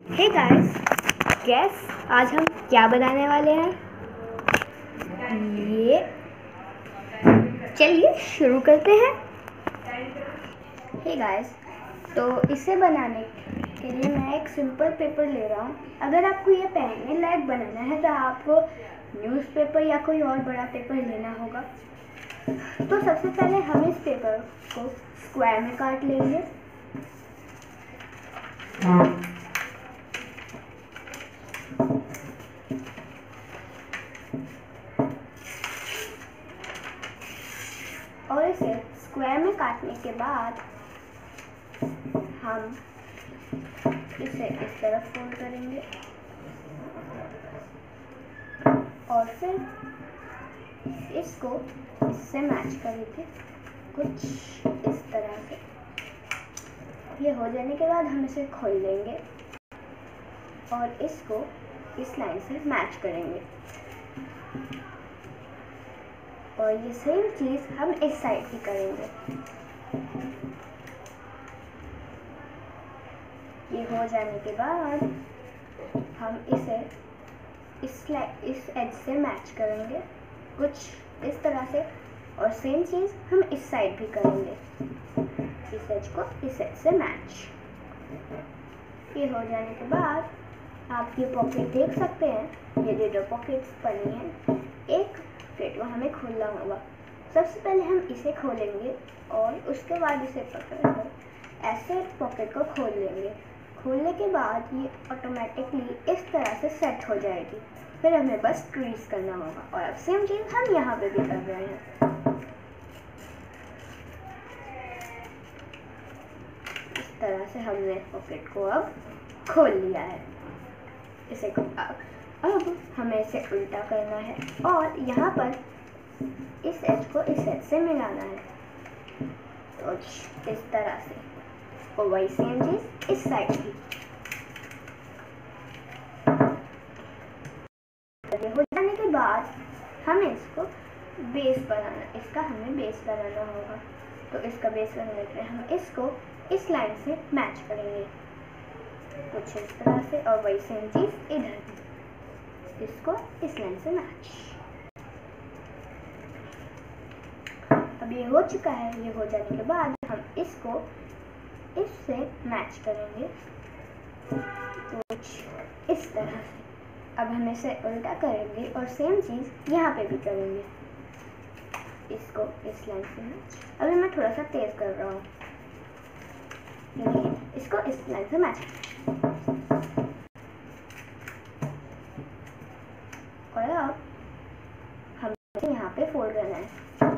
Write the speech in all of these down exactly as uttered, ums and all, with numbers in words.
Hey guys, gas आज हम क्या बनाने वाले हैं? ये चलिए शुरू करते हैं। हे गाइस, तो इसे बनाने के लिए मैं एक सिंपल पेपर ले रहा हूँ। अगर आपको ये पहनने लायक बनाना है तो आपको न्यूज़पेपर या कोई और बड़ा पेपर लेना होगा। तो सबसे पहले हम इस पेपर को स्क्वायर में काट लेंगे। और इसे स्क्वायर में काटने के बाद हम इसे इस तरफ फोल्ड करेंगे और फिर इसको इससे मैच करेंगे कुछ इस तरह से। ये हो जाने के बाद हम इसे खोल लेंगे और इसको इस लाइन से मैच करेंगे और ये सेम चीज़ हम इस साइड भी करेंगे। ये हो जाने के बाद हम इसे इस इस एज से मैच करेंगे कुछ इस तरह से और सेम चीज़ हम इस साइड भी करेंगे, इस एज को इस एज से मैच। ये हो जाने के बाद आप ये पॉकेट देख सकते हैं, ये जो दो पॉकेट्स बनी हैं, एक पॉकेट को हमें खोलना होगा। सबसे पहले हम इसे खोलेंगे और उसके बाद इसे पकड़कर ऐसे पॉकेट को खोल लेंगे। खोलने के बाद ये ऑटोमेटिकली इस तरह से सेट हो जाएगी। फिर हमें बस क्रीज करना होगा और अब सेम चीज़ हम यहाँ पे भी कर रहे हैं। इस तरह से हमने पॉकेट को अब खोल लिया है। इसे को अब अब हमें इसे उल्टा करना है और यहाँ पर इस एज को इस एज से मिलाना है, तो इस तरह से। और वही सेम चीज़ इस साइड भी। ये हो जाने के बाद हमें इसको बेस बनाना इसका हमें बेस बनाना होगा। तो इसका बेस बनाने के लिए हम इसको इस लाइन से मैच करेंगे कुछ इस तरह से और वही सेम चीज़ इधर भी, इसको इस लाइन से मैच। अब ये हो चुका है। ये हो जाने के बाद हम इसको इससे मैच करेंगे कुछ इस तरह से। अब हम इसे उल्टा करेंगे और सेम चीज़ यहाँ पे भी करेंगे, इसको इस लाइन से मैच। अभी मैं थोड़ा सा तेज कर रहा हूँ, देखिए इसको इस लाइन से मैच। और अब हम यहाँ पे फोल्ड करना है।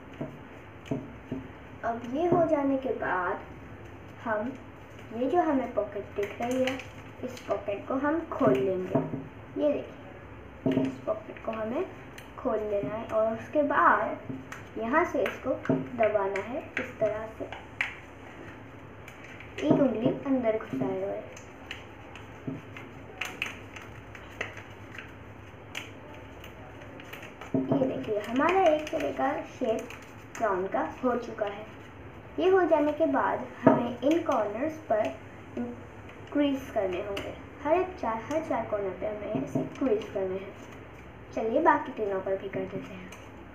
अब ये हो जाने के बाद हम ये जो हमें पॉकेट दिख रही है, इस पॉकेट को हम खोल लेंगे। ये देखिए, इस पॉकेट को हमें खोल लेना है और उसके बाद यहाँ से इसको दबाना है इस तरह से, एक उंगली अंदर घुसाए हुए। ये देखिए हमारा एक तरह का शेप राउंड का हो चुका है। ये हो जाने के बाद हमें इन कॉर्नर्स पर क्रीज करने होंगे। हर एक चार हर चार कॉर्नर पे हमें इसे क्रीज करने हैं। चलिए बाकी तीनों पर भी कर देते हैं।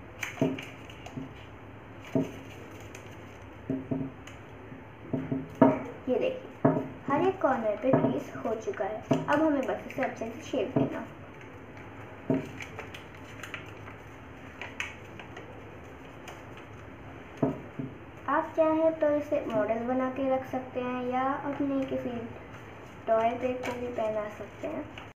ये देखिए हर एक कॉर्नर पे क्रीज हो चुका है। अब हमें बस इसे अच्छे से शेप देना। आप चाहें तो इसे मॉडल बना के रख सकते हैं या अपने किसी टॉय पे को भी पहना सकते हैं।